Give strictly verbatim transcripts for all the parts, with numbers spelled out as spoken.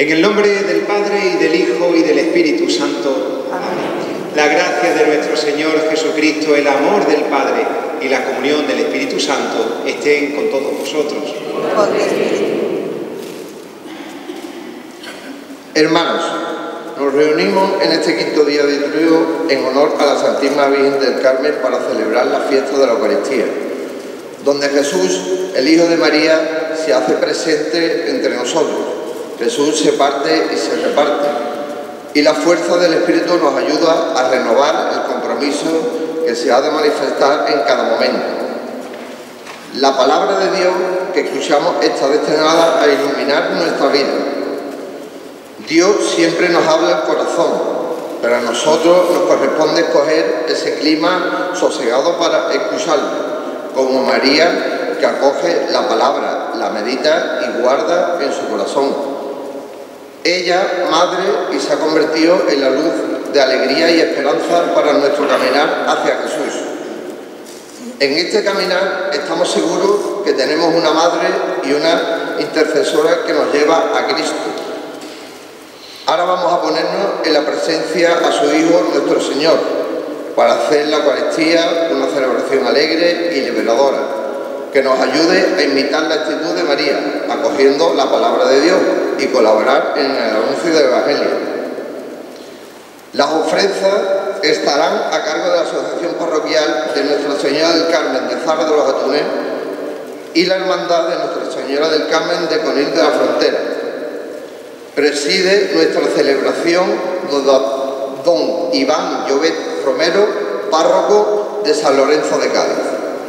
En el nombre del Padre, y del Hijo, y del Espíritu Santo. Amén. La gracia de nuestro Señor Jesucristo, el amor del Padre y la comunión del Espíritu Santo estén con todos vosotros. Hermanos, nos reunimos en este quinto día de Triduo en honor a la Santísima Virgen del Carmen para celebrar la fiesta de la Eucaristía, donde Jesús, el Hijo de María, se hace presente entre nosotros. Jesús se parte y se reparte, y la fuerza del Espíritu nos ayuda a renovar el compromiso que se ha de manifestar en cada momento. La palabra de Dios que escuchamos está destinada a iluminar nuestra vida. Dios siempre nos habla al corazón, pero a nosotros nos corresponde escoger ese clima sosegado para escucharlo, como María, que acoge la palabra, la medita y guarda en su corazón. Ella, madre, y se ha convertido en la luz de alegría y esperanza para nuestro caminar hacia Jesús. En este caminar estamos seguros que tenemos una madre y una intercesora que nos lleva a Cristo. Ahora vamos a ponernos en la presencia a su Hijo, nuestro Señor, para hacer la Eucaristía una celebración alegre y liberadora, que nos ayude a imitar la actitud de María, acogiendo la palabra de Dios y colaborar en el anuncio del Evangelio. Las ofrendas estarán a cargo de la Asociación Parroquial de Nuestra Señora del Carmen de Zara de los Atunes y la Hermandad de Nuestra Señora del Carmen de Conil de la Frontera. Preside nuestra celebración don Iván Llobet Romero, párroco de San Lorenzo de Cádiz.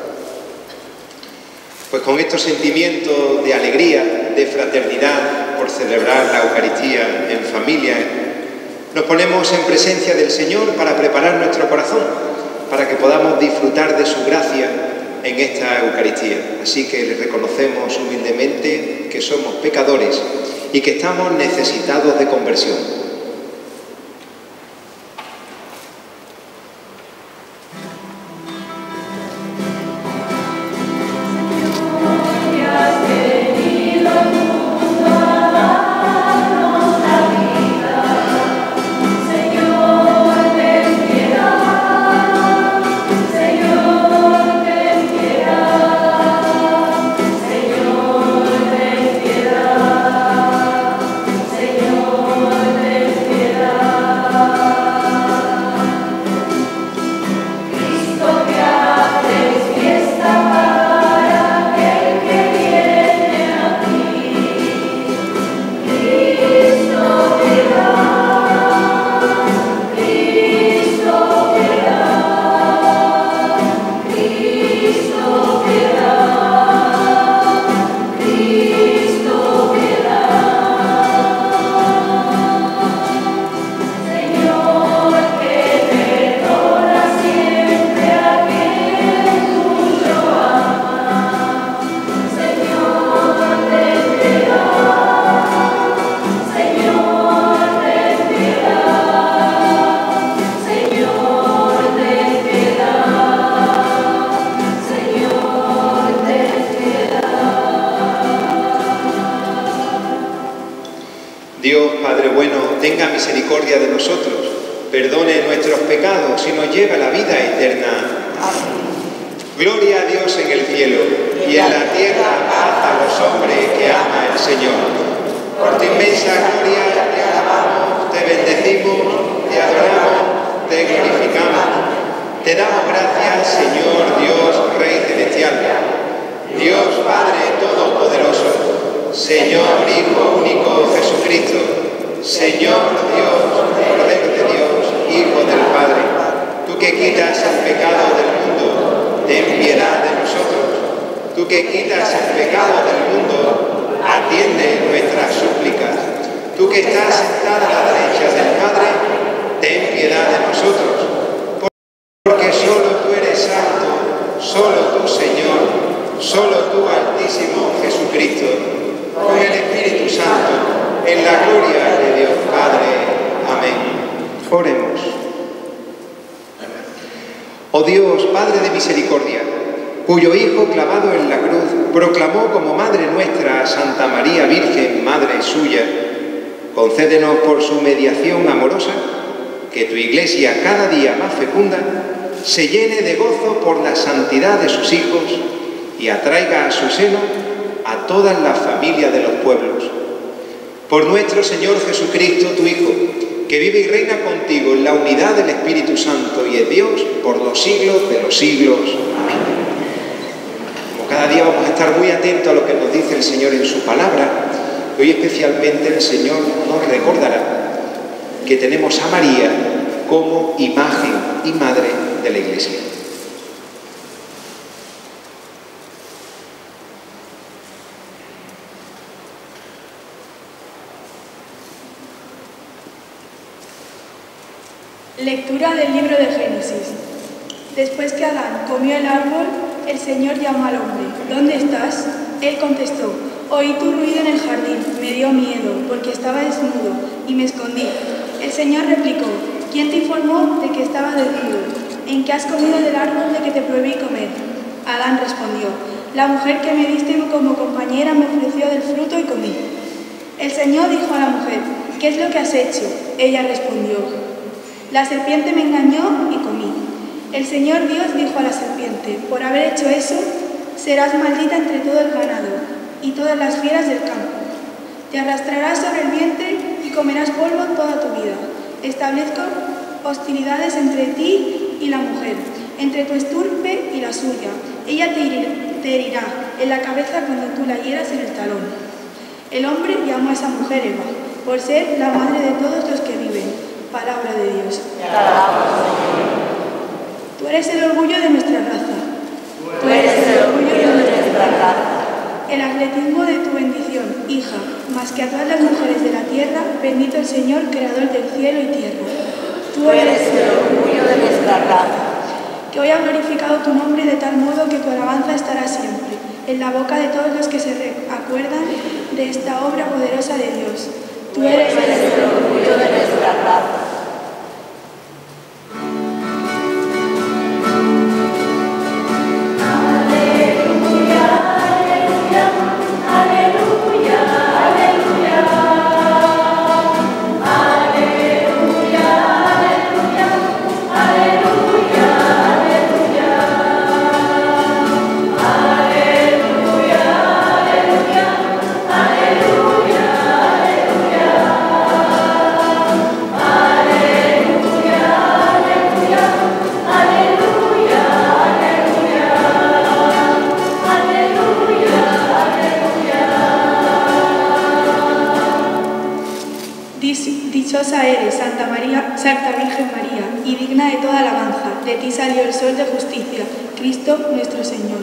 Pues con estos sentimientos de alegría, de fraternidad por celebrar la Eucaristía en familia, nos ponemos en presencia del Señor para preparar nuestro corazón, para que podamos disfrutar de su gracia en esta Eucaristía. Así que le reconocemos humildemente que somos pecadores y que estamos necesitados de conversión. Dios, Padre bueno, tenga misericordia de nosotros, perdone nuestros pecados y nos lleve a la vida eterna. Amén. Gloria a Dios en el cielo y en la tierra paz a los hombres que ama el Señor. Por tu inmensa gloria te alabamos, te bendecimos, te adoramos, te glorificamos. Te damos gracias, Señor Dios, Rey celestial, Dios Padre todopoderoso, Señor Hijo único Jesucristo, Señor Dios, Cordero de Dios, Hijo del Padre, tú que quitas el pecado del mundo, ten piedad de nosotros. Tú que quitas el pecado del mundo, atiende nuestras súplicas. Tú que estás sentada a la derecha del Padre, ten piedad de nosotros. Porque solo tú eres santo, solo tú, Señor, solo tú, Altísimo Jesucristo, con el Espíritu Santo, en la gloria de Dios Padre. Amén. Oremos. Oh Dios, Padre de misericordia, cuyo Hijo clavado en la cruz proclamó como Madre nuestra a Santa María Virgen, Madre suya, Concédenos por su mediación amorosa que tu Iglesia, cada día más fecunda, se llene de gozo por la santidad de sus hijos y atraiga a su seno a todas las familias de los pueblos. Por nuestro Señor Jesucristo, tu Hijo, que vive y reina contigo en la unidad del Espíritu Santo y es Dios por los siglos de los siglos. Amén. Como cada día vamos a estar muy atentos a lo que nos dice el Señor en su palabra, hoy especialmente el Señor nos recordará que tenemos a María como imagen y madre de la Iglesia. Lectura del libro de Génesis. Después que Adán comió el árbol, el Señor llamó al hombre. ¿Dónde estás? Él contestó: oí tu ruido en el jardín, me dio miedo, porque estaba desnudo, y me escondí. El Señor replicó: ¿quién te informó de que estaba desnudo? ¿En qué has comido del árbol de que te prohibí comer? Adán respondió: la mujer que me diste como compañera me ofreció del fruto y comí. El Señor dijo a la mujer: ¿qué es lo que has hecho? Ella respondió: la serpiente me engañó y comí. El Señor Dios dijo a la serpiente: por haber hecho eso, serás maldita entre todo el ganado y todas las fieras del campo. Te arrastrarás sobre el vientre y comerás polvo toda tu vida. Establezco hostilidades entre ti y la mujer, entre tu estirpe y la suya. Ella te herirá, te herirá en la cabeza cuando tú la hieras en el talón. El hombre llamó a esa mujer Eva, por ser la madre de todos los que viven. Palabra de Dios. Tú eres el orgullo de nuestra raza. Tú eres el orgullo de nuestra raza. El atletismo de tu bendición, hija, más que a todas las mujeres de la tierra, bendito el Señor, creador del cielo y tierra. Tú eres el orgullo de nuestra raza. Que hoy ha glorificado tu nombre de tal modo que tu alabanza estará siempre en la boca de todos los que se acuerdan de esta obra poderosa de Dios. Tú eres el orgullo de nuestra raza. Dichosa eres, Santa María, Santa Virgen María, y digna de toda alabanza. De ti salió el sol de justicia, Cristo nuestro Señor.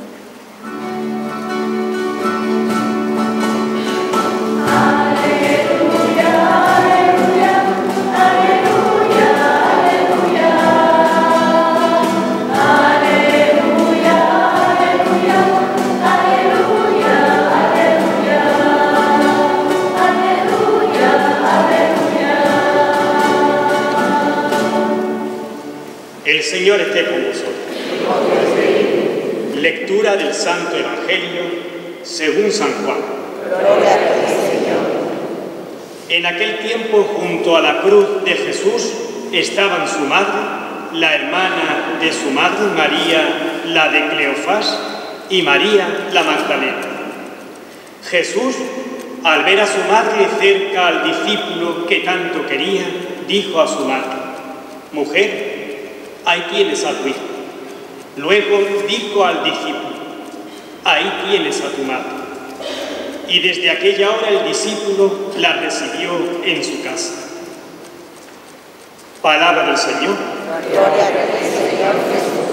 El Señor esté con vosotros. Lectura del Santo Evangelio según San Juan. Gloria a ti, Señor. En aquel tiempo, junto a la cruz de Jesús, estaban su madre, la hermana de su madre María, la de Cleofás, y María, la Magdalena. Jesús, al ver a su madre cerca al discípulo que tanto quería, dijo a su madre: mujer, ahí tienes a tu hijo. Luego dijo al discípulo: ahí tienes a tu madre. Y desde aquella hora el discípulo la recibió en su casa. Palabra del Señor. Gloria a ti, Señor Jesús.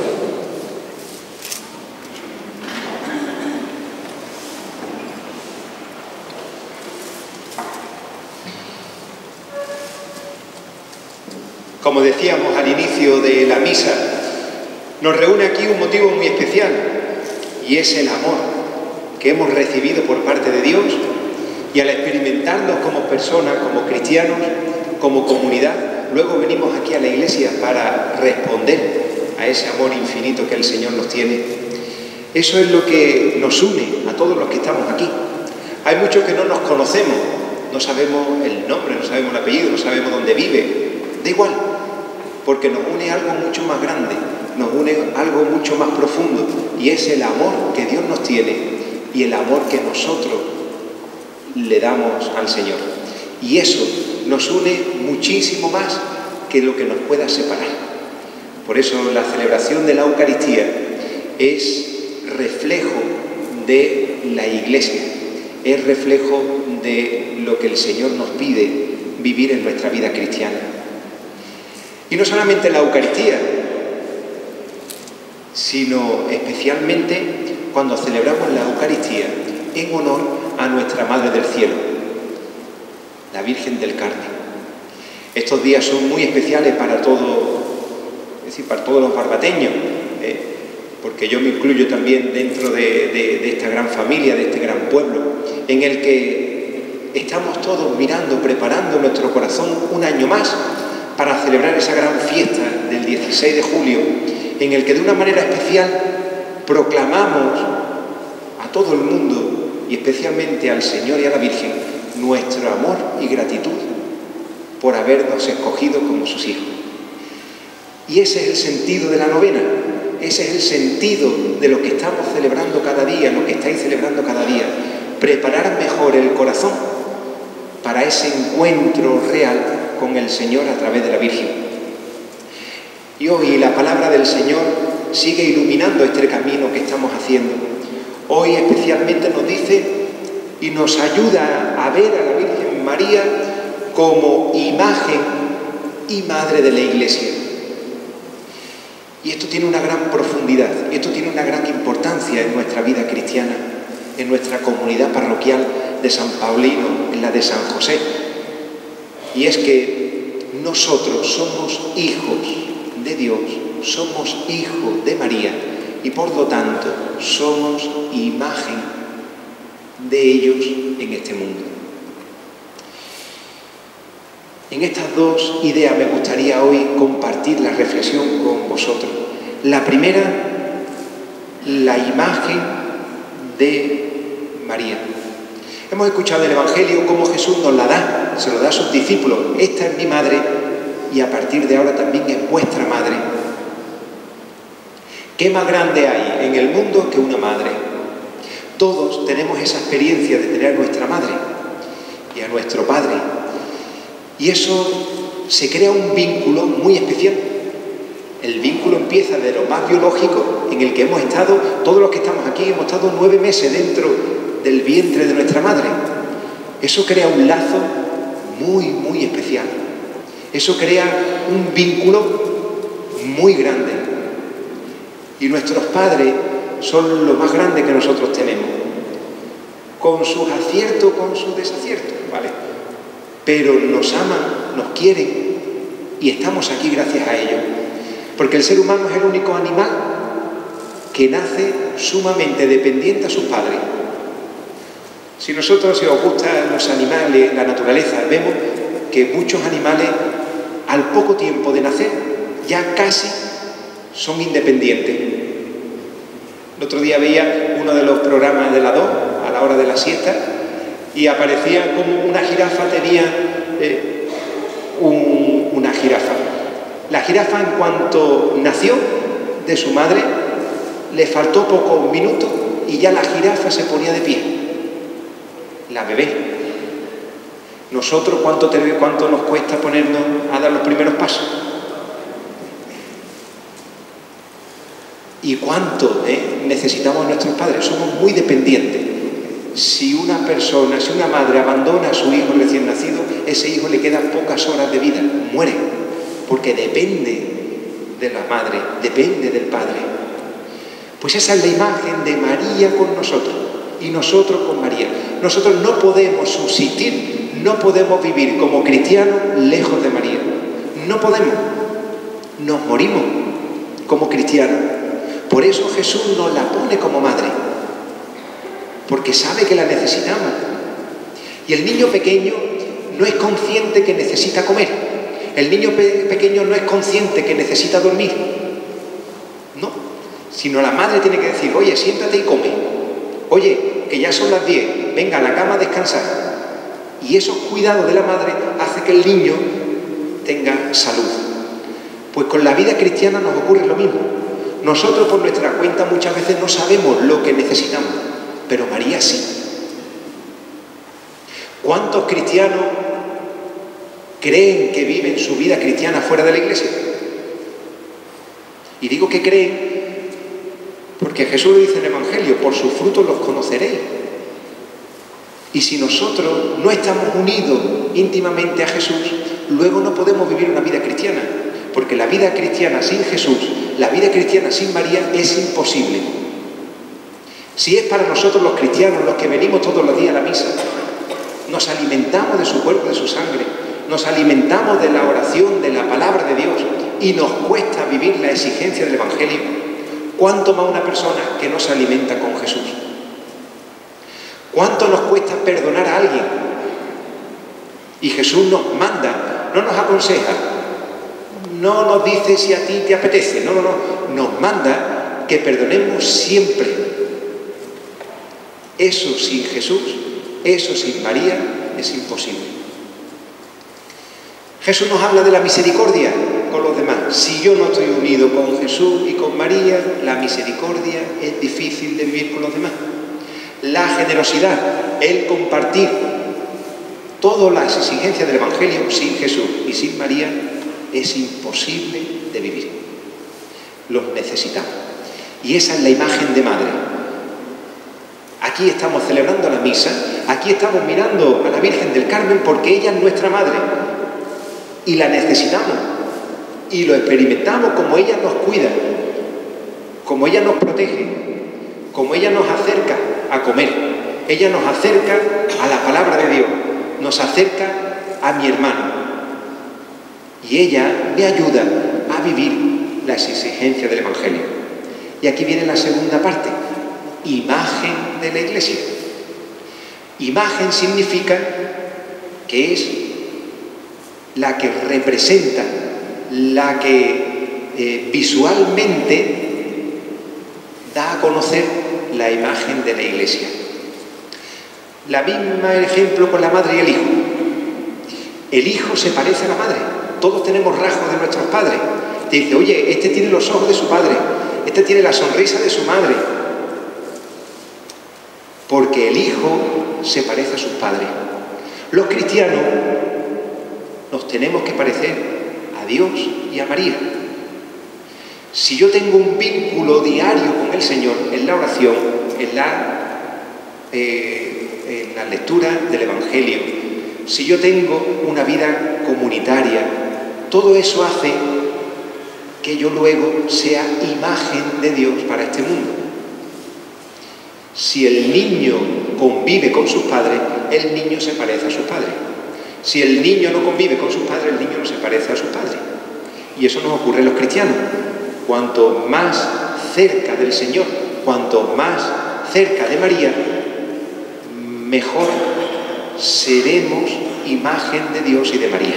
Como decíamos al inicio de la misa, nos reúne aquí un motivo muy especial, y es el amor que hemos recibido por parte de Dios, y al experimentarlo como personas, como cristianos, como comunidad, luego venimos aquí a la Iglesia para responder a ese amor infinito que el Señor nos tiene. Eso es lo que nos une a todos los que estamos aquí. Hay muchos que no nos conocemos, no sabemos el nombre, no sabemos el apellido, no sabemos dónde vive. Da igual, porque nos une algo mucho más grande, nos une algo mucho más profundo, y es el amor que Dios nos tiene y el amor que nosotros le damos al Señor. Y eso nos une muchísimo más que lo que nos pueda separar. Por eso la celebración de la Eucaristía es reflejo de la Iglesia, es reflejo de lo que el Señor nos pide vivir en nuestra vida cristiana. Y no solamente la Eucaristía, sino especialmente cuando celebramos la Eucaristía en honor a nuestra Madre del Cielo, la Virgen del Carmen. Estos días son muy especiales para todo, es decir, para todos los barbateños, ¿eh? porque yo me incluyo también dentro de, de, de esta gran familia, de este gran pueblo, en el que estamos todos mirando, preparando nuestro corazón un año más para celebrar esa gran fiesta del dieciséis de julio, en el que de una manera especial proclamamos a todo el mundo, y especialmente al Señor y a la Virgen, nuestro amor y gratitud por habernos escogido como sus hijos. Y ese es el sentido de la novena, ese es el sentido de lo que estamos celebrando cada día, lo que estáis celebrando cada día. Preparar mejor el corazón para ese encuentro real con el Señor a través de la Virgen. Y hoy la palabra del Señor sigue iluminando este camino que estamos haciendo. Hoy especialmente nos dice y nos ayuda a ver a la Virgen María como imagen y madre de la Iglesia. Y esto tiene una gran profundidad, y esto tiene una gran importancia en nuestra vida cristiana, en nuestra comunidad parroquial de San Paulino, en la de San José. Y es que nosotros somos hijos de Dios, somos hijos de María, y por lo tanto somos imagen de ellos en este mundo. En estas dos ideas me gustaría hoy compartir la reflexión con vosotros. La primera, la imagen de María. Hemos escuchado en el Evangelio cómo Jesús nos la da, se lo da a sus discípulos. Esta es mi madre y a partir de ahora también es vuestra madre. ¿Qué más grande hay en el mundo que una madre? Todos tenemos esa experiencia de tener a nuestra madre y a nuestro padre. Y eso se crea un vínculo muy especial. El vínculo empieza de lo más biológico, en el que hemos estado, todos los que estamos aquí, hemos estado nueve meses dentro del vientre de nuestra madre. Eso crea un lazo muy, muy especial. Eso crea un vínculo muy grande. Y nuestros padres son lo más grande que nosotros tenemos, con sus aciertos, con sus desaciertos, ¿vale? Pero nos aman, nos quieren y estamos aquí gracias a ellos. Porque el ser humano es el único animal que nace sumamente dependiente a sus padres. Si nosotros, si os gustan los animales, la naturaleza, vemos que muchos animales al poco tiempo de nacer ya casi son independientes. El otro día veía uno de los programas de la dos a la hora de la siesta y aparecía como una jirafa tenía eh, un, una jirafa. La jirafa, en cuanto nació de su madre, le faltó pocos minutos y ya la jirafa se ponía de pie. La bebé. Nosotros, ¿cuánto, te, cuánto nos cuesta ponernos a dar los primeros pasos? ¿Y cuánto eh, necesitamos a nuestros padres? Somos muy dependientes. Si una persona, si una madre abandona a su hijo recién nacido, ese hijo le quedan pocas horas de vida, muere, porque depende de la madre, depende del padre. Pues esa es la imagen de María con nosotros y nosotros con María. Nosotros no podemos subsistir, no podemos vivir como cristianos lejos de María. No podemos. Nos morimos como cristianos. Por eso Jesús nos la pone como madre, porque sabe que la necesitamos. Y el niño pequeño no es consciente que necesita comer. El niño pe pequeño no es consciente que necesita dormir. No, sino la madre tiene que decir, oye, siéntate y come. Oye, que ya son las diez, venga a la cama a descansar. Y esos cuidados de la madre hacen que el niño tenga salud. Pues con la vida cristiana nos ocurre lo mismo. Nosotros por nuestra cuenta muchas veces no sabemos lo que necesitamos, pero María sí. ¿Cuántos cristianos creen que viven su vida cristiana fuera de la iglesia? Y digo que creen porque Jesús lo dice en el Evangelio, por sus frutos los conoceréis. Y si nosotros no estamos unidos íntimamente a Jesús, luego no podemos vivir una vida cristiana, porque la vida cristiana sin Jesús, la vida cristiana sin María es imposible. Si es para nosotros los cristianos, los que venimos todos los días a la misa, nos alimentamos de su cuerpo, de su sangre, nos alimentamos de la oración, de la palabra de Dios, y nos cuesta vivir la exigencia del Evangelio, ¿cuánto más una persona que no se alimenta con Jesús? ¿Cuánto nos cuesta perdonar a alguien? Y Jesús nos manda, no nos aconseja, no nos dice si a ti te apetece, no, no, no, nos manda que perdonemos siempre. Eso sin Jesús, eso sin María, es imposible. Jesús nos habla de la misericordia con los demás. Si yo no estoy unido con Jesús y con María, la misericordia es difícil de vivir con los demás. La generosidad, el compartir todas las exigencias del Evangelio sin Jesús y sin María es imposible de vivir. Los necesitamos. Y esa es la imagen de madre. Aquí estamos celebrando la misa, aquí estamos mirando a la Virgen del Carmen porque ella es nuestra madre y la necesitamos y lo experimentamos como ella nos cuida, como ella nos protege, como ella nos acerca a comer, ella nos acerca a la palabra de Dios, nos acerca a mi hermano y ella me ayuda a vivir las exigencias del Evangelio. Y aquí viene la segunda parte, imagen de la Iglesia. Imagen significa que es la que representa, la que eh, visualmente da a conocer la imagen de la Iglesia. La misma ejemplo con la madre y el hijo. El hijo se parece a la madre. Todos tenemos rasgos de nuestros padres. Te dice, oye, este tiene los ojos de su padre, este tiene la sonrisa de su madre. Porque el hijo se parece a sus padres. Los cristianos nos tenemos que parecer a Dios y a María. Si yo tengo un vínculo diario con el Señor en la oración, en la, eh, en la lectura del Evangelio, si yo tengo una vida comunitaria, todo eso hace que yo luego sea imagen de Dios para este mundo. Si el niño convive con sus padres, el niño se parece a sus padres. Si el niño no convive con sus padres, el niño no se parece a sus padres. Y eso nos ocurre en los cristianos. Cuanto más cerca del Señor, cuanto más cerca de María, mejor seremos imagen de Dios y de María.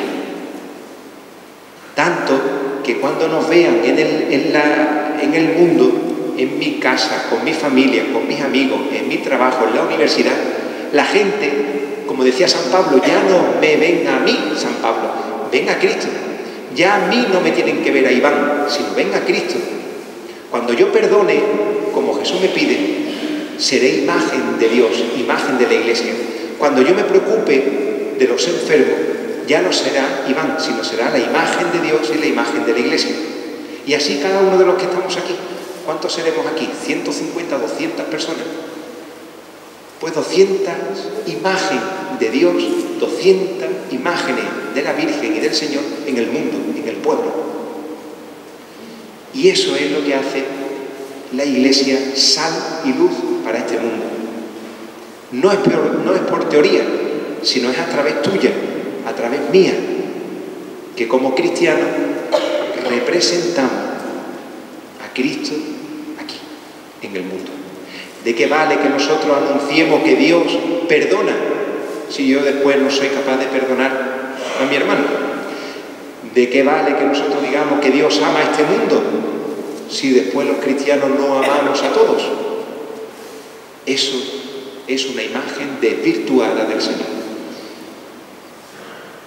Tanto que cuando nos vean en el, en la, en el mundo, en mi casa, con mi familia, con mis amigos, en mi trabajo, en la universidad, la gente, como decía San Pablo, ya no me ven a mí, San Pablo, ven a Cristo. Ya a mí no me tienen que ver a Iván, sino ven a Cristo. Cuando yo perdone, como Jesús me pide, seré imagen de Dios, imagen de la Iglesia. Cuando yo me preocupe de los enfermos, ya no será Iván, sino será la imagen de Dios y la imagen de la Iglesia. Y así cada uno de los que estamos aquí. ¿Cuántos seremos aquí? ¿ciento cincuenta, doscientas personas? Pues doscientas imágenes de Dios, doscientas imágenes de la Virgen y del Señor en el mundo, en el pueblo. Y eso es lo que hace la Iglesia sal y luz para este mundo. No es por, no es por teoría, sino es a través tuya, a través mía, que como cristianos representamos a Cristo aquí, en el mundo. ¿De qué vale que nosotros anunciemos que Dios perdona si yo después no soy capaz de perdonar a mi hermano? ¿De qué vale que nosotros digamos que Dios ama a este mundo si después los cristianos no amamos a todos? Eso es una imagen desvirtuada del Señor.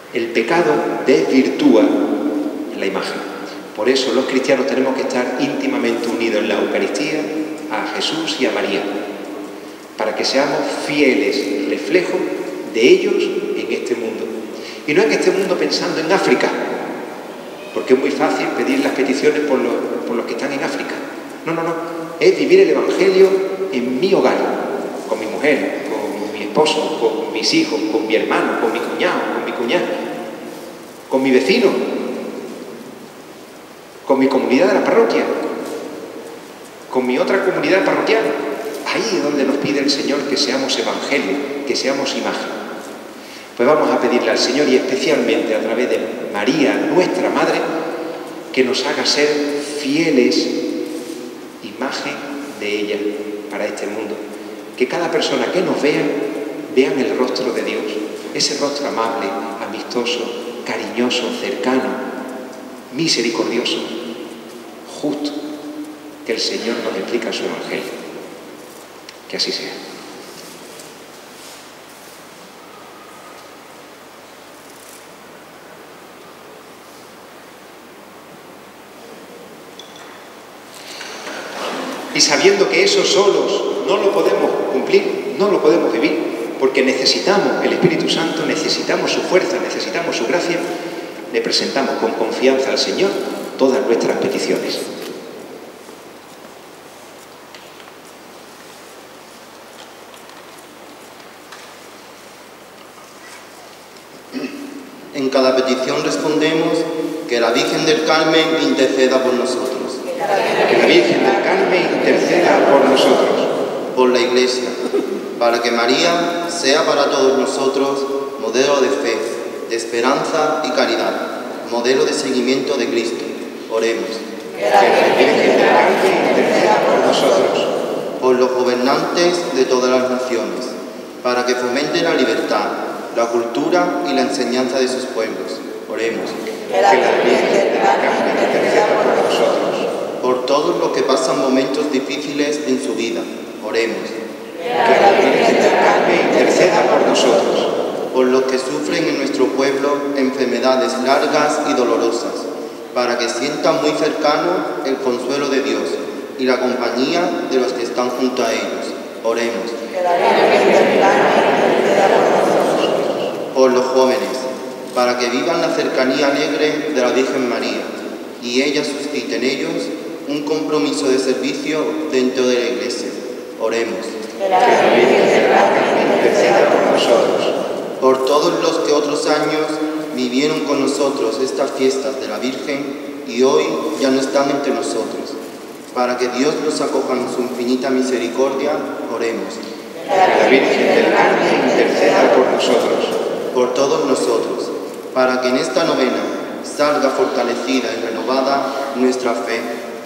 El pecado desvirtúa la imagen. Por eso los cristianos tenemos que estar íntimamente unidos en la Eucaristía a Jesús y a María, para que seamos fieles reflejos de ellos en este mundo. Y no en este mundo pensando en África, porque es muy fácil pedir las peticiones por los, por los que están en África. No, no, no. Es vivir el Evangelio en mi hogar, con mi mujer, con mi esposo, con mis hijos, con mi hermano, con mi cuñado, con mi cuñada, con mi vecino, con mi comunidad de la parroquia, con mi otra comunidad parroquial. Ahí es donde nos pide el Señor que seamos evangelio, que seamos imagen. Pues vamos a pedirle al Señor, y especialmente a través de María, nuestra Madre, que nos haga ser fieles, imagen de ella para este mundo. Que cada persona que nos vea, vean el rostro de Dios, ese rostro amable, amistoso, cariñoso, cercano, misericordioso, justo, que el Señor nos explica su Evangelio. Que así sea. Y sabiendo que eso solos no lo podemos cumplir, no lo podemos vivir, porque necesitamos el Espíritu Santo, necesitamos su fuerza, necesitamos su gracia, le presentamos con confianza al Señor todas nuestras peticiones. En cada petición respondemos que la Virgen del Carmen interceda por nosotros. Que la Virgen del Carmen interceda por nosotros. Por la Iglesia, para que María sea para todos nosotros modelo de fe, de esperanza y caridad, modelo de seguimiento de Cristo. Oremos. Que la Virgen del Carmen interceda por nosotros. Por los gobernantes de todas las naciones, para que fomenten la libertad, la cultura y la enseñanza de sus pueblos. Oremos. Que la Virgen del Carmen interceda por nosotros. Por todos los que pasan momentos difíciles en su vida. Oremos. Que la Virgen del Carmen interceda por nosotros. Por los que sufren en nuestro pueblo enfermedades largas y dolorosas, para que sientan muy cercano el consuelo de Dios y la compañía de los que están junto a ellos. Oremos. Que la Virgen del Carmen interceda por nosotros. Por los jóvenes, para que vivan la cercanía alegre de la Virgen María y ella suscite en ellos un compromiso de servicio dentro de la Iglesia. Oremos. Que la Virgen del Carmen interceda por nosotros. Por todos los que otros años vivieron con nosotros estas fiestas de la Virgen y hoy ya no están entre nosotros, para que Dios los acoja en su infinita misericordia. Oremos. Que la Virgen del Carmen interceda por nosotros. Por todos nosotros, para que en esta novena salga fortalecida y renovada nuestra fe,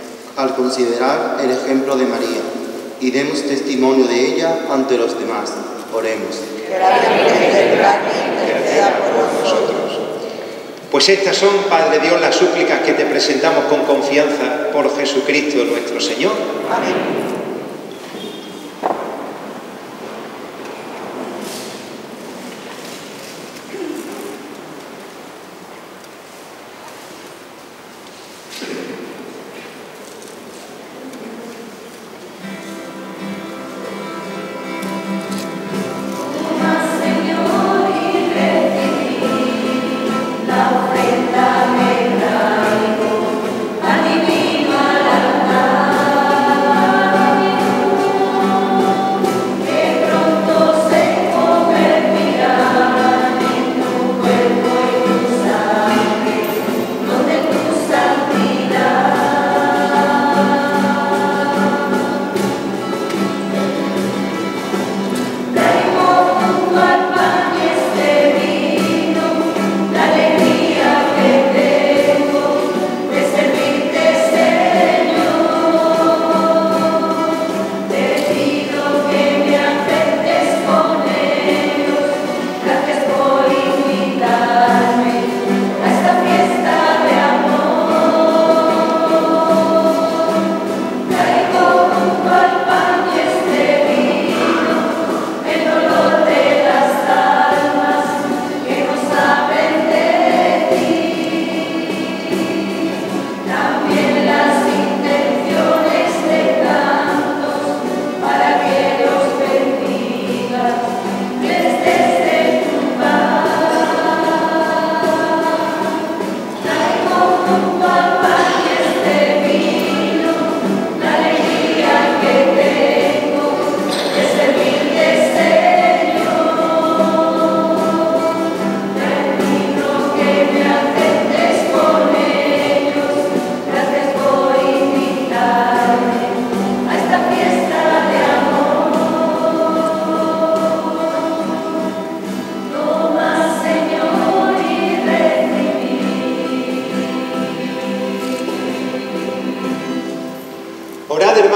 al considerar el ejemplo de María, y demos testimonio de ella ante los demás. Oremos. Que la Virgen del Carmen interceda por nosotros. Pues estas son, Padre Dios, las súplicas que te presentamos con confianza por Jesucristo nuestro Señor. Amén. Adivino al altar.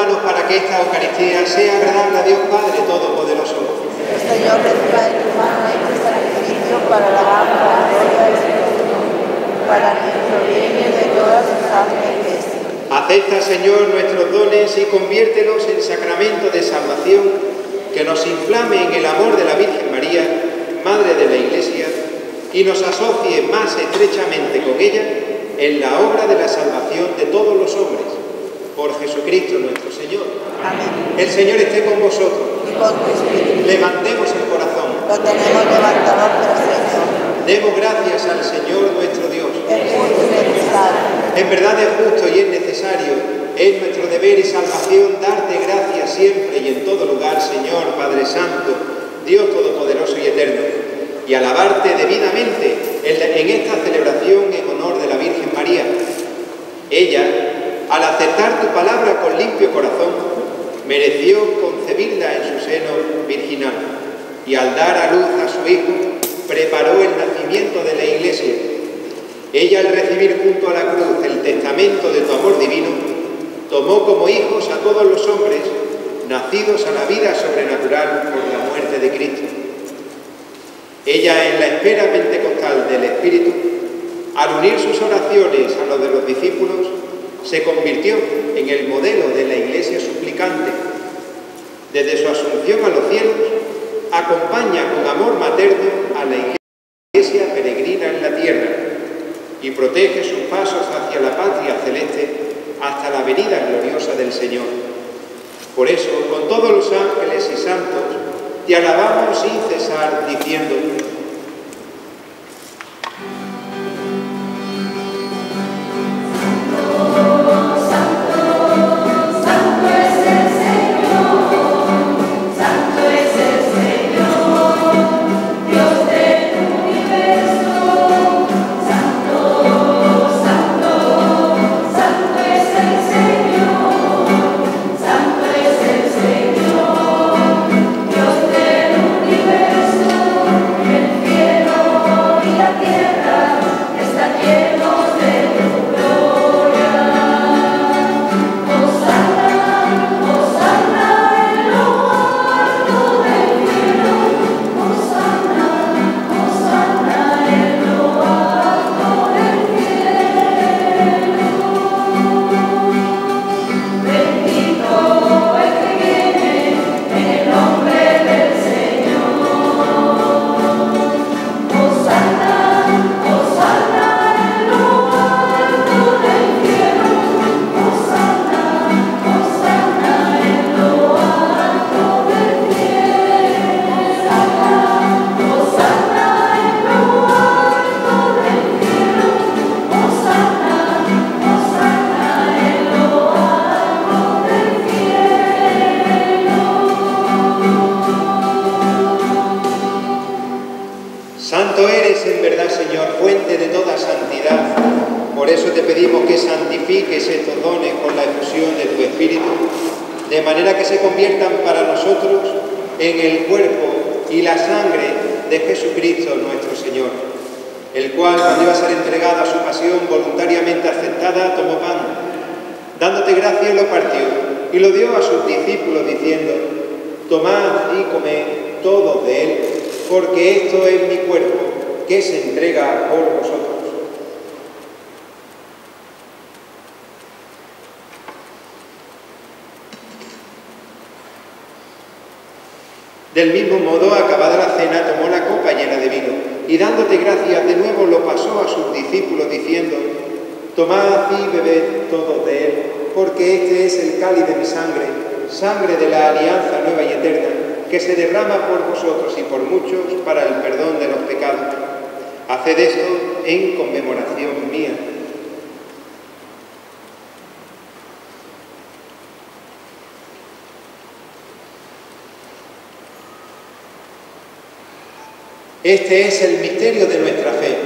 ayúdanos para que esta Eucaristía sea agradable a Dios Padre Todopoderoso. Señor, reciba de tu mano este sacrificio para la honra, gloria de su nombre, para nuestro bien y de toda su santa iglesia. Acepta, Señor, nuestros dones y conviértelos en sacramento de salvación que nos inflame en el amor de la Virgen María, Madre de la Iglesia, y nos asocie más estrechamente con ella en la obra de la salvación de todos los hombres. Por Jesucristo nuestro Señor. Amén. El Señor esté con vosotros. Y con tu espíritu. Levantemos el corazón. Lo tenemos levantado hacia el Señor. Demos gracias al Señor nuestro Dios. Es justo y necesario. En verdad es justo y es necesario. Es nuestro deber y salvación darte gracias siempre y en todo lugar, Señor, Padre Santo, Dios Todopoderoso y Eterno, y alabarte debidamente en esta celebración en honor de la Virgen María. Ella, al aceptar tu palabra con limpio corazón, mereció concebirla en su seno virginal, y al dar a luz a su Hijo, preparó el nacimiento de la Iglesia. Ella, al recibir junto a la cruz el testamento de tu amor divino, tomó como hijos a todos los hombres, nacidos a la vida sobrenatural por la muerte de Cristo. Ella, en la espera pentecostal del Espíritu, al unir sus oraciones a los de los discípulos, se convirtió en el modelo de la Iglesia suplicante. Desde su asunción a los cielos, acompaña con amor materno a la Iglesia peregrina en la tierra y protege sus pasos hacia la patria celeste hasta la venida gloriosa del Señor. Por eso, con todos los ángeles y santos, te alabamos sin cesar, diciendo: Santo eres en verdad, Señor, fuente de toda santidad. Por eso te pedimos que santifiques estos dones con la efusión de tu Espíritu, de manera que se conviertan para nosotros en el cuerpo y la sangre de Jesucristo nuestro Señor, el cual, cuando iba a ser entregado a su pasión voluntariamente aceptada, tomó pan, dándote gracias, lo partió y lo dio a sus discípulos, diciendo: tomad y comed todos de él, porque esto es mi cuerpo, que se entrega por vosotros. Del mismo modo, acabada la cena, tomó la copa llena de vino, y dándote gracias de nuevo lo pasó a sus discípulos, diciendo: tomad y bebed todos de él, porque este es el cáliz de mi sangre, sangre de la alianza nueva y eterna, que se derrama por vosotros y por muchos para el perdón de los pecados. Haced esto en conmemoración mía. Este es el misterio de nuestra fe.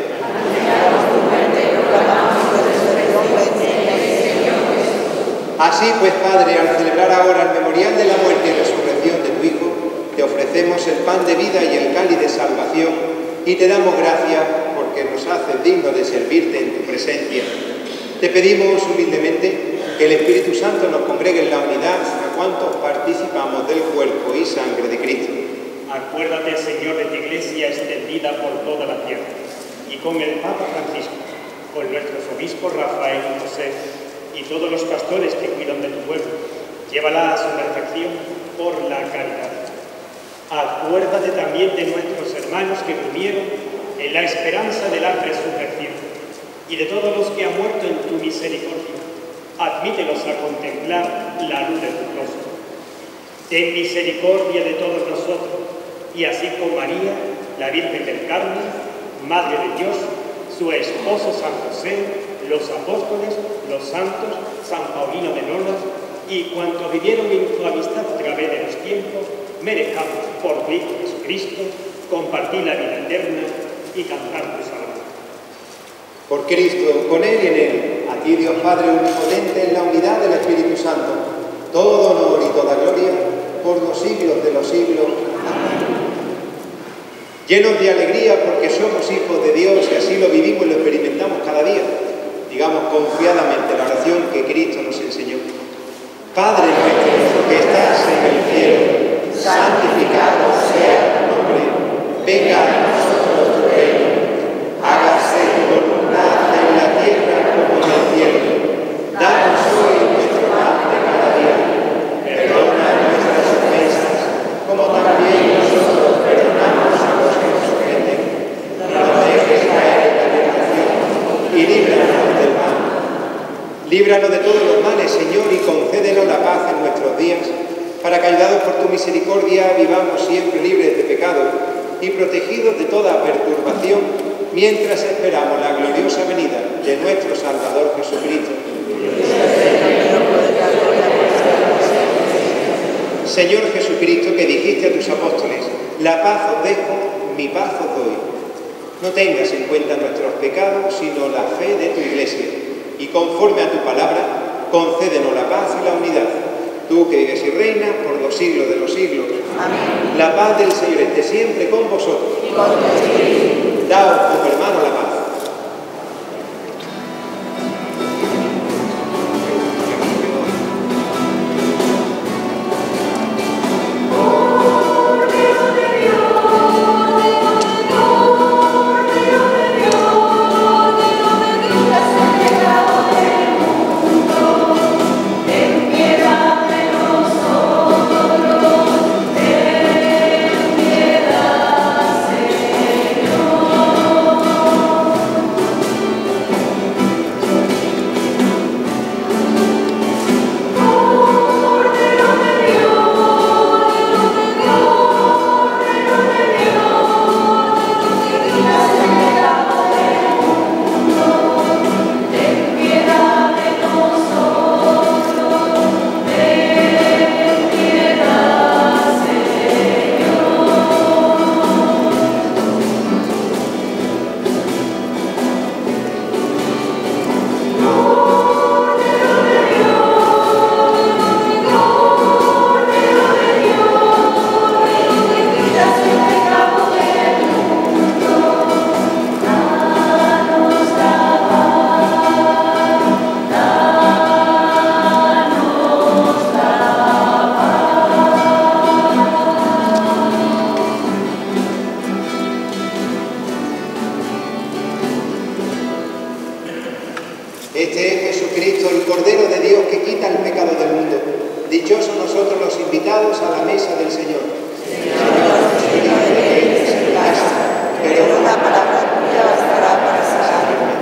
Así pues, Padre, al celebrar ahora el memorial de la muerte y resurrección de tu Hijo, te ofrecemos el pan de vida y el cáliz de salvación, y te damos gracias porque nos haces dignos de servirte en tu presencia. Te pedimos humildemente Que el Espíritu Santo nos congregue en la unidad a cuantos participamos del cuerpo y sangre de Cristo. Acuérdate, Señor, de tu Iglesia extendida por toda la tierra, y con el Papa Francisco, con nuestros obispos Rafael y José, y todos los pastores que cuidan de tu pueblo, llévala a su perfección por la caridad. Acuérdate también de nuestros hermanos que durmieron en la esperanza de la resurrección, y de todos los que han muerto en tu misericordia. Admítelos a contemplar la luz de tu rostro. Ten misericordia de todos nosotros, y así con María, la Virgen del Carmen, Madre de Dios, su esposo San José, los apóstoles, los santos, San Paulino de Nolas, y cuantos vivieron en tu amistad a través de los tiempos, merezcamos por tu Hijo Jesucristo compartir la vida eterna y cantar tu salvación. Por Cristo, con Él y en Él, a ti Dios Padre Omnipotente, en la unidad del Espíritu Santo, todo honor y toda gloria, por los siglos de los siglos. Amén. Llenos de alegría porque somos hijos de Dios y así lo vivimos y lo experimentamos cada día, digamos confiadamente la oración que Cristo nos enseñó. Padre nuestro que estás en el cielo, santificado sea tu nombre, venga a nosotros tu reino, hágase tu voluntad en la tierra como en el cielo. Danos hoy nuestro pan de cada día, perdona nuestras ofensas, como también nosotros perdonamos a los que nos ofenden. No nos dejes caer en la tentación y líbranos del mal. Líbranos de todos los males, Señor, y concédenos la paz en nuestros días, para que, ayudados por tu misericordia, vivamos siempre libres de pecado y protegidos de toda perturbación, mientras esperamos la gloriosa venida de nuestro Salvador Jesucristo. Señor Jesucristo, que dijiste a tus apóstoles, la paz os dejo, mi paz os doy. No tengas en cuenta nuestros pecados, sino la fe de tu Iglesia, y conforme a tu palabra, concédenos la paz y la unidad. Tú que vives y reinas por los siglos de los siglos. Amén. La paz del Señor esté siempre con vosotros. Y con tu espíritu. Daos como hermano la paz. Este es Jesucristo, el Cordero de Dios que quita el pecado del mundo. Dichosos nosotros los invitados a la mesa del Señor. Señor, Espíritu de Él es en casa, pero una palabra tuya bastará para sanarme.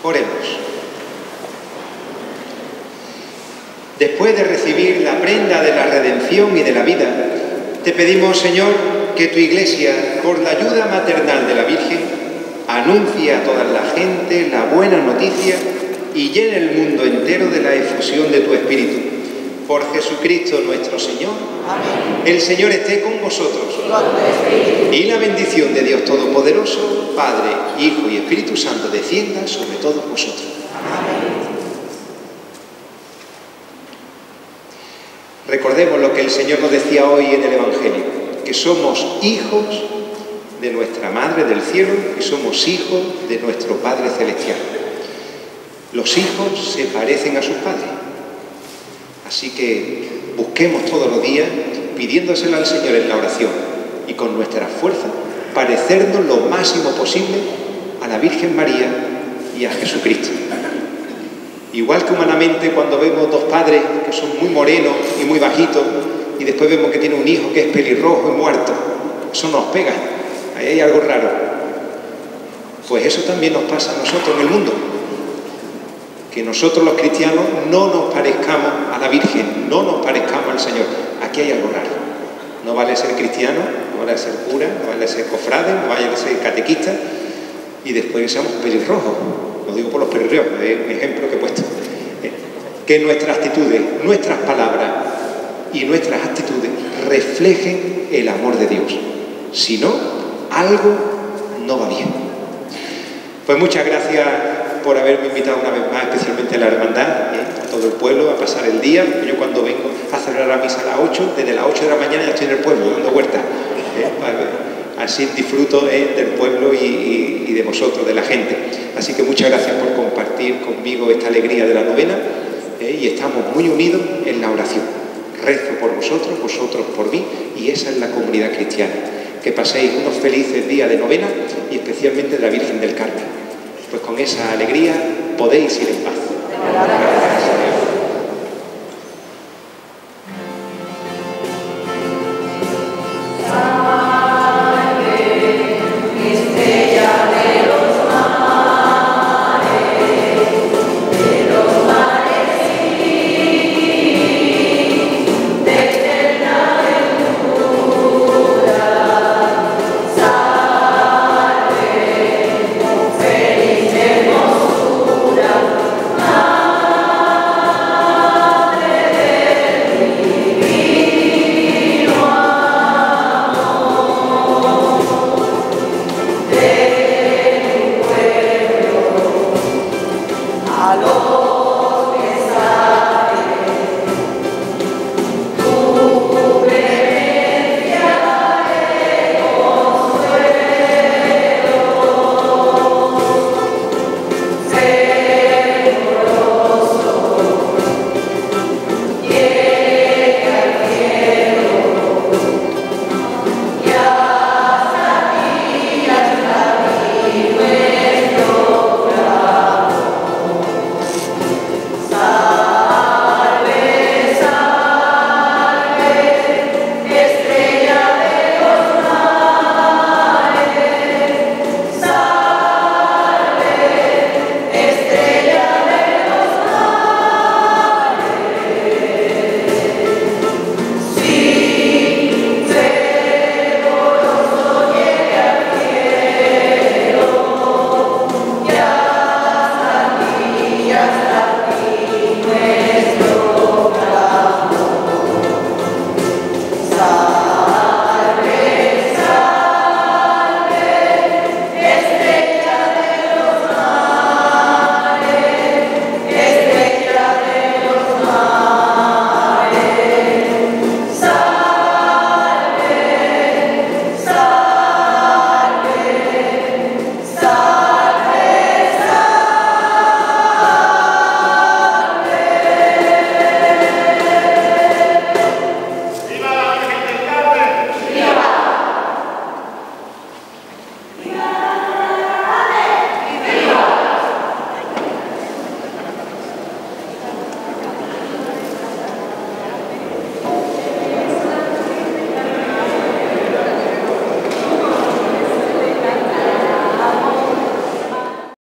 Oremos. Después de recibir la prenda de la redención y de la vida, te pedimos, Señor, que tu Iglesia, por la ayuda maternal de la Virgen, anuncie a toda la gente la buena noticia y llene el mundo entero de la efusión de tu Espíritu. Por Jesucristo nuestro Señor. Amén. El Señor esté con vosotros. Con tu espíritu. Y la bendición de Dios Todopoderoso, Padre, Hijo y Espíritu Santo, descienda sobre todos vosotros. Amén. Recordemos lo que el Señor nos decía hoy en el Evangelio, que somos hijos de nuestra Madre del Cielo y somos hijos de nuestro Padre Celestial. Los hijos se parecen a sus padres. Así que busquemos todos los días, pidiéndoselo al Señor en la oración y con nuestra fuerza, parecernos lo máximo posible a la Virgen María y a Jesucristo. Igual que humanamente, cuando vemos dos padres que son muy morenos y muy bajitos y después vemos que tiene un hijo que es pelirrojo y muerto, eso nos pega, ahí hay algo raro. Pues eso también nos pasa a nosotros en el mundo, que nosotros los cristianos no nos parezcamos a la Virgen, no nos parezcamos al Señor. Aquí hay algo raro. No vale ser cristiano, no vale ser cura, no vale ser cofrade, no vale ser catequista y después que seamos pelirrojos. Lo digo por los pelirrojos, es un ejemplo que he puesto. Que nuestras actitudes, nuestras palabras y nuestras actitudes reflejen el amor de Dios. Si no, algo no va bien. Pues muchas gracias por haberme invitado una vez más, especialmente a la hermandad, ¿eh? a todo el pueblo, a pasar el día. Yo cuando vengo a celebrar la misa a las ocho, desde las ocho de la mañana ya estoy en el pueblo, dando vueltas. ¿eh? Así disfruto ¿eh? del pueblo y, y, y de vosotros, de la gente. Así que muchas gracias por compartir conmigo esta alegría de la novena ¿eh? y estamos muy unidos en la oración. Rezo por vosotros, vosotros por mí, y esa es la comunidad cristiana. Que paséis unos felices días de novena y especialmente de la Virgen del Carmen. Pues con esa alegría podéis ir en paz. Aló.